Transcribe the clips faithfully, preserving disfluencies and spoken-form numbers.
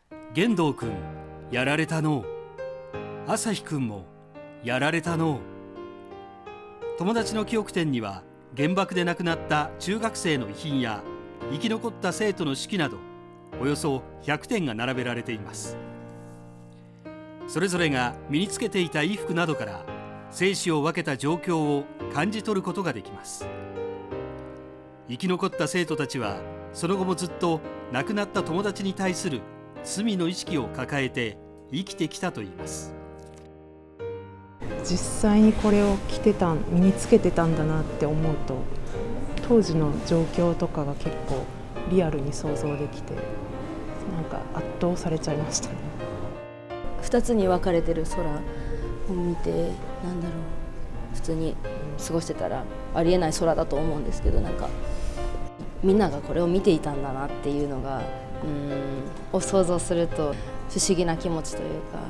玄道くんやられたのう、朝日くんもやられたのう。友達の記憶展には原爆で亡くなった中学生の遺品や生き残った生徒の手記などおよそひゃくてんが並べられています。それぞれが身につけていた衣服などから生死を分けた状況を感じ取ることができます。生き残った生徒たちはその後もずっと亡くなった友達に対する罪の意識を抱えて生きてきたといいます。 実際にこれを着てた身につけてたんだなって思うと、当時の状況とかが結構リアルに想像できて、なんか圧倒されちゃいましたね。 ふたつに分かれてる空を見て、なんだろう、普通に過ごしてたらありえない空だと思うんですけど、なんかみんながこれを見ていたんだなっていうのが、うーんを想像すると不思議な気持ちというか。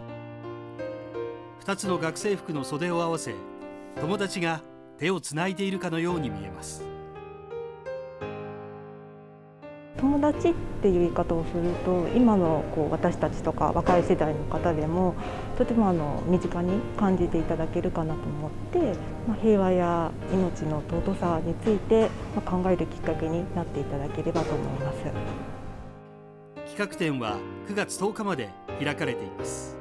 ふたつの学生服の袖を合わせ、友達が手をつないでいるかのように見えます。 友達っていう言い方をすると、今のこう私たちとか若い世代の方でもとてもあの身近に感じていただけるかなと思って、まあ、平和や命の尊さについて、まあ、考えるきっかけになっていただければと思います。 企画展はくがつとおかまで開かれています。